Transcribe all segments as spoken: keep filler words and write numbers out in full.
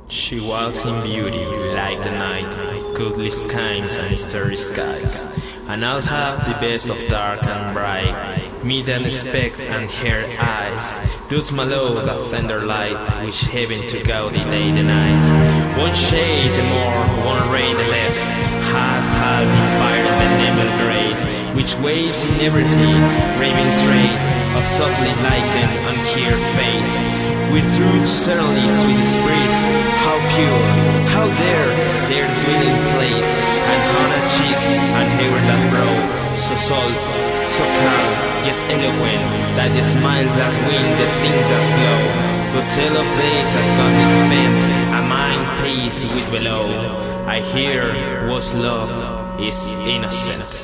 She walks in beauty like the night of goodly skies and starry skies, and I'll have the best of dark and bright, meet and expect and her eyes, does my love that tender light, which heaven to gaudy day denies. One shade the more, one ray the less, half half empire the nebel grace, which waves in everything, raving trace of softly lighten on her face. With through certainly sweet breeze, how pure, how dare, their dwelling place, and on a cheek, and hair that brow, so soft, so calm, yet eloquent, that the smiles that win the things that glow. But tell of days that gone is spent, a mind pays with below. I hear was love is innocent.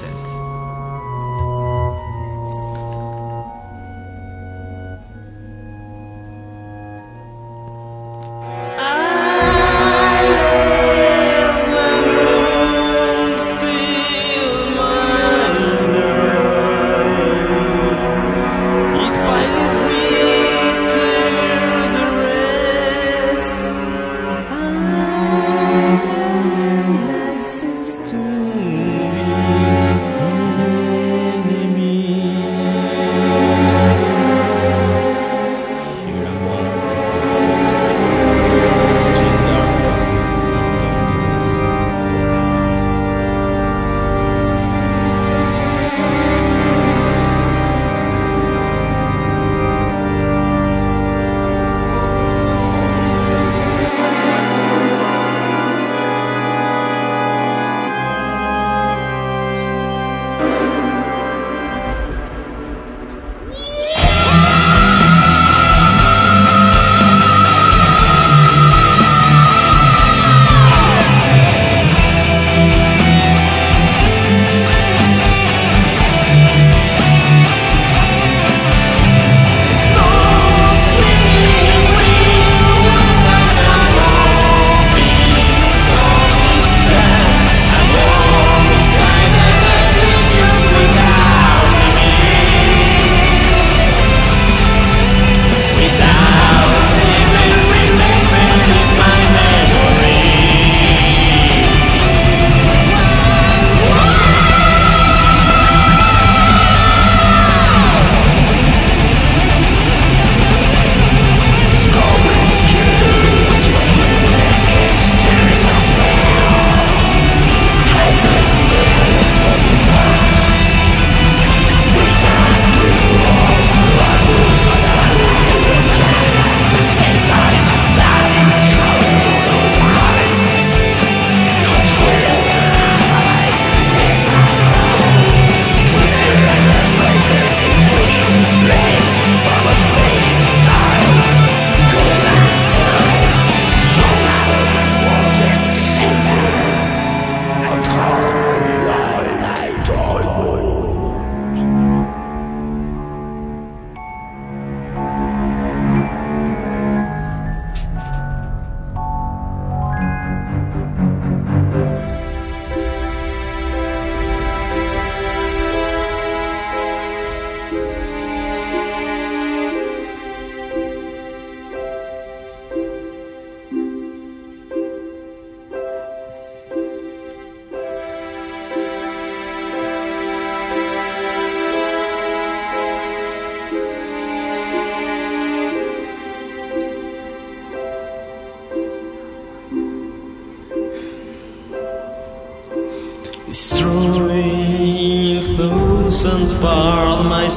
Destroying thousands part of my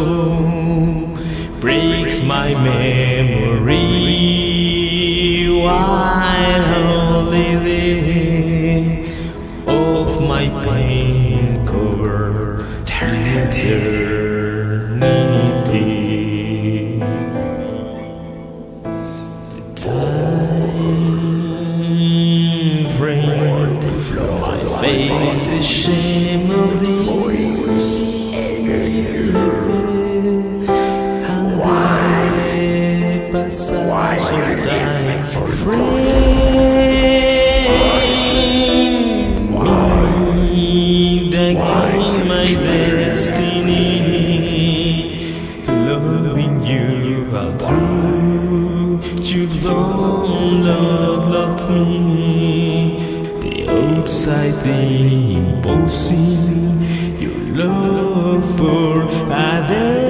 soul, breaks my memory while holding it of my pain covered eternity. The time frame face the shame of the voice, and why passage of time for frame me again my destiny, loving you all through you long. Lord loved me. The outside thing imposing your love for others.